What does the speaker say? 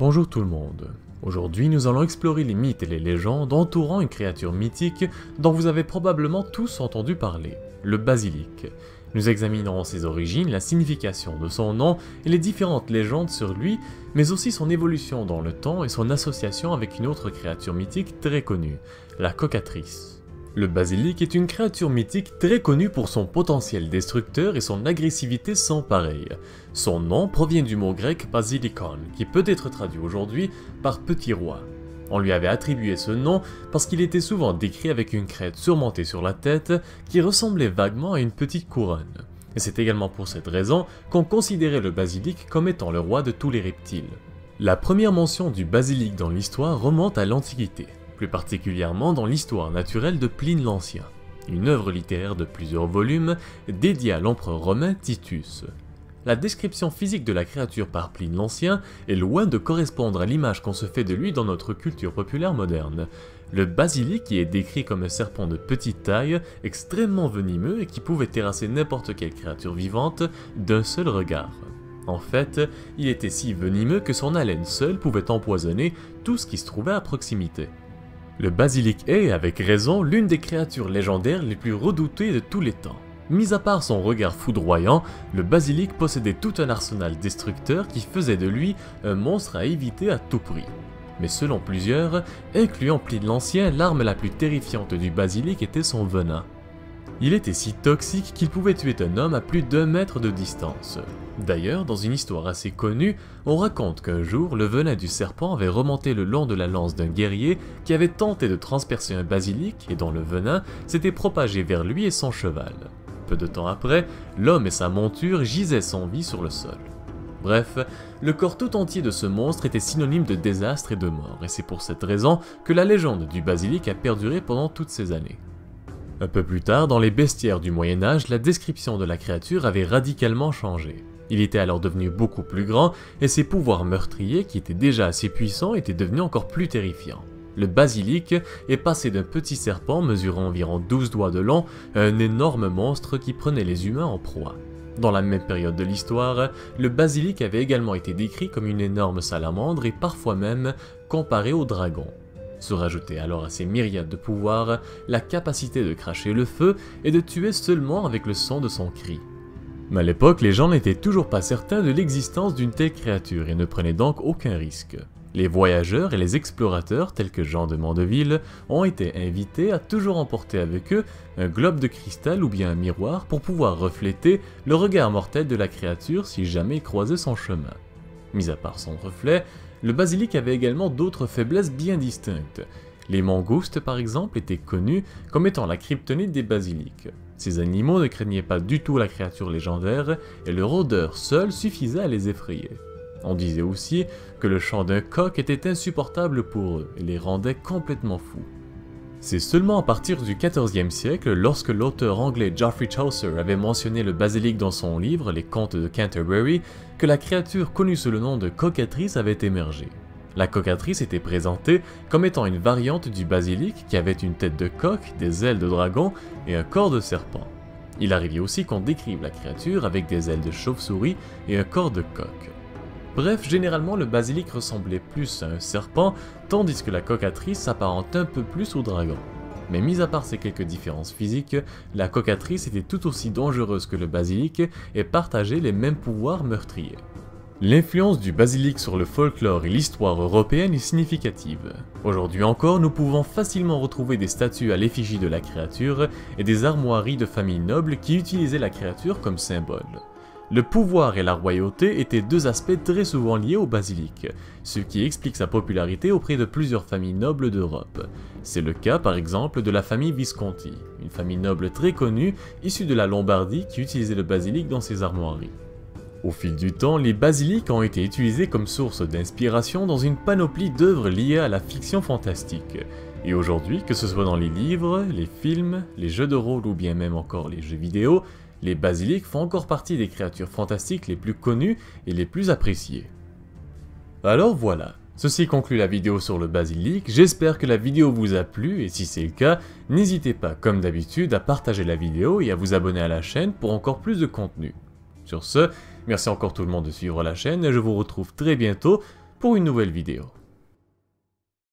Bonjour tout le monde. Aujourd'hui, nous allons explorer les mythes et les légendes entourant une créature mythique dont vous avez probablement tous entendu parler, le basilic. Nous examinerons ses origines, la signification de son nom et les différentes légendes sur lui, mais aussi son évolution dans le temps et son association avec une autre créature mythique très connue, la cocatrice. Le basilic est une créature mythique très connue pour son potentiel destructeur et son agressivité sans pareil. Son nom provient du mot grec basilikon, qui peut être traduit aujourd'hui par petit roi. On lui avait attribué ce nom parce qu'il était souvent décrit avec une crête surmontée sur la tête qui ressemblait vaguement à une petite couronne. Et c'est également pour cette raison qu'on considérait le basilic comme étant le roi de tous les reptiles. La première mention du basilic dans l'histoire remonte à l'Antiquité, plus particulièrement dans l'histoire naturelle de Pline l'Ancien, une œuvre littéraire de plusieurs volumes dédiée à l'empereur romain Titus. La description physique de la créature par Pline l'Ancien est loin de correspondre à l'image qu'on se fait de lui dans notre culture populaire moderne. Le basilic y est décrit comme un serpent de petite taille, extrêmement venimeux et qui pouvait terrasser n'importe quelle créature vivante d'un seul regard. En fait, il était si venimeux que son haleine seule pouvait empoisonner tout ce qui se trouvait à proximité. Le basilic est, avec raison, l'une des créatures légendaires les plus redoutées de tous les temps. Mis à part son regard foudroyant, le basilic possédait tout un arsenal destructeur qui faisait de lui un monstre à éviter à tout prix. Mais selon plusieurs, incluant Pline l'Ancien, l'arme la plus terrifiante du basilic était son venin. Il était si toxique qu'il pouvait tuer un homme à plus d'1 mètre de distance. D'ailleurs, dans une histoire assez connue, on raconte qu'un jour, le venin du serpent avait remonté le long de la lance d'un guerrier qui avait tenté de transpercer un basilic et dont le venin s'était propagé vers lui et son cheval. Peu de temps après, l'homme et sa monture gisaient sans vie sur le sol. Bref, le corps tout entier de ce monstre était synonyme de désastre et de mort, et c'est pour cette raison que la légende du basilic a perduré pendant toutes ces années. Un peu plus tard, dans les bestiaires du Moyen-Âge, la description de la créature avait radicalement changé. Il était alors devenu beaucoup plus grand, et ses pouvoirs meurtriers, qui étaient déjà assez puissants, étaient devenus encore plus terrifiants. Le basilic est passé d'un petit serpent mesurant environ 12 doigts de long à un énorme monstre qui prenait les humains en proie. Dans la même période de l'histoire, le basilic avait également été décrit comme une énorme salamandre et parfois même comparé au dragon. Se rajoutait alors à ces myriades de pouvoirs la capacité de cracher le feu et de tuer seulement avec le son de son cri. Mais à l'époque, les gens n'étaient toujours pas certains de l'existence d'une telle créature et ne prenaient donc aucun risque. Les voyageurs et les explorateurs, tels que Jean de Mandeville, ont été invités à toujours emporter avec eux un globe de cristal ou bien un miroir pour pouvoir refléter le regard mortel de la créature si jamais il croisait son chemin. Mis à part son reflet, le basilic avait également d'autres faiblesses bien distinctes. Les mangoustes, par exemple, étaient connus comme étant la kryptonite des basilics. Ces animaux ne craignaient pas du tout la créature légendaire, et leur odeur seule suffisait à les effrayer. On disait aussi que le chant d'un coq était insupportable pour eux, et les rendait complètement fous. C'est seulement à partir du XIVe siècle, lorsque l'auteur anglais Geoffrey Chaucer avait mentionné le basilic dans son livre Les Contes de Canterbury, que la créature connue sous le nom de cocatrice avait émergé. La cocatrice était présentée comme étant une variante du basilic qui avait une tête de coq, des ailes de dragon et un corps de serpent. Il arrivait aussi qu'on décrive la créature avec des ailes de chauve-souris et un corps de coq. Bref, généralement le basilic ressemblait plus à un serpent, tandis que la cocatrice s'apparente un peu plus au dragon. Mais mis à part ces quelques différences physiques, la cocatrice était tout aussi dangereuse que le basilic et partageait les mêmes pouvoirs meurtriers. L'influence du basilic sur le folklore et l'histoire européenne est significative. Aujourd'hui encore, nous pouvons facilement retrouver des statues à l'effigie de la créature et des armoiries de familles nobles qui utilisaient la créature comme symbole. Le pouvoir et la royauté étaient deux aspects très souvent liés au basilic, ce qui explique sa popularité auprès de plusieurs familles nobles d'Europe. C'est le cas par exemple de la famille Visconti, une famille noble très connue issue de la Lombardie qui utilisait le basilic dans ses armoiries. Au fil du temps, les basilics ont été utilisés comme source d'inspiration dans une panoplie d'œuvres liées à la fiction fantastique. Et aujourd'hui, que ce soit dans les livres, les films, les jeux de rôle ou bien même encore les jeux vidéo, les basilics font encore partie des créatures fantastiques les plus connues et les plus appréciées. Alors voilà, ceci conclut la vidéo sur le basilic, j'espère que la vidéo vous a plu et si c'est le cas, n'hésitez pas comme d'habitude à partager la vidéo et à vous abonner à la chaîne pour encore plus de contenu. Sur ce, merci encore tout le monde de suivre la chaîne et je vous retrouve très bientôt pour une nouvelle vidéo.